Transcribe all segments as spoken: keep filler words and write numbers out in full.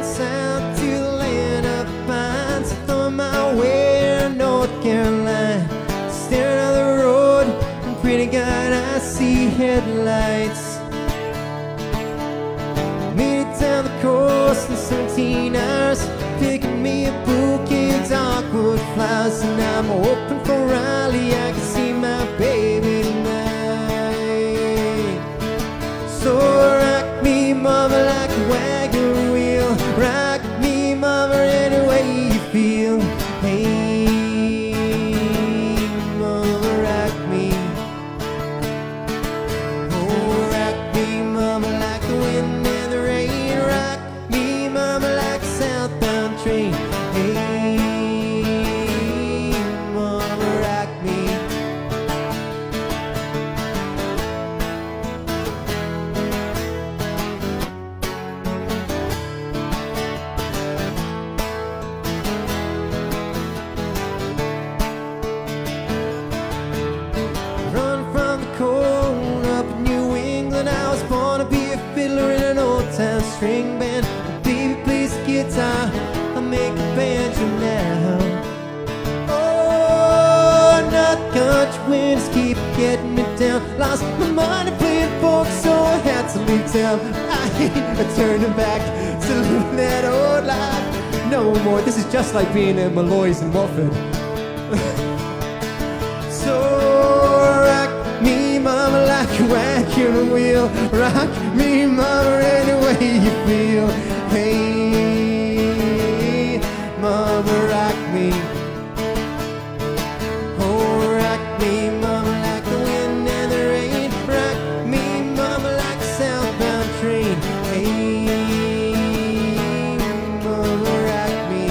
down south to the land of pines. On my way to North Carolina, staring at the road, and pretty God, I see headlights. Made it down the coast in seventeen hours, picking me a bouquet of dogwood flowers. And I'm hoping for Raleigh, I can see my baby tonight. So rock me, mama, like a wagon wheel. Rock me, mama, any way you feel. Hey, mama, rock me. Oh, rock me, mama, like the wind and the rain. Rock me, mama, like a southbound train. Hey, mama, rock me. Run from the cold up in New England. I was born to be a fiddler in an old-time string band. Baby plays the guitar, I make a banjo now. Oh, not country winds keep getting me down. Lost my money playing folk, so I had to leave town. I ain't turning back to living that old life no more. This is just like being in Malloy's and Muffin. So rock me, mama, like a wagon wheel. Rock me, mama, any way you feel. Hey, mama, rock me. Oh, rock me, mama, like the wind and the rain. Rock me, mama, like a southbound train. Hey, mama, rock me.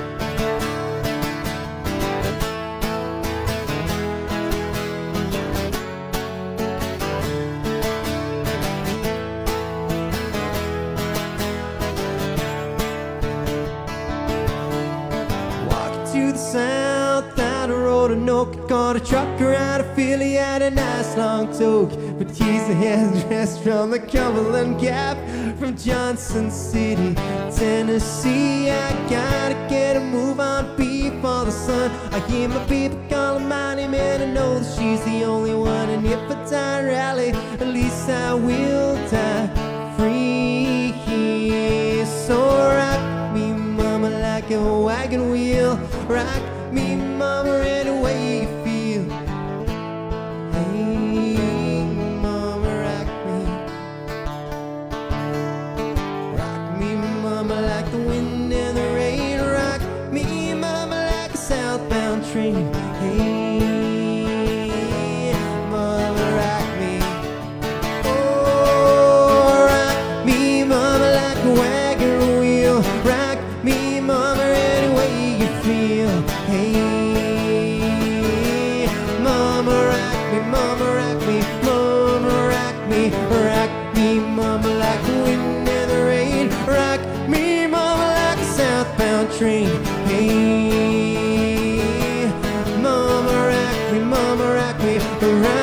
Walking to the south, out a road of Oak. Got a trucker out of Philly, had a nice long toque. But he's the headdress from the Cumberland Gap, from Johnson City, Tennessee. I gotta get a move on before the sun. I hear my people calling my name, and I know that she's the only one. And if I die rally, at least I will die free. So rock me, mama, like a wagon wheel. Rock me, mama, any way you feel. Hey, mama, rock me. Rock me, mama, like the wind and the rain. Rock me, mama, like a southbound train. Hey, mama, rock me. Oh, rock me, mama, like a wagon wheel. Rock me, mama, any way you feel. Hey, mama, rock me, mama, rock me, mama, rock me. Rock me, mama, like the wind and the rain. Rock me, mama, like a southbound train. Hey, mama, rock me, mama, rock me. Rock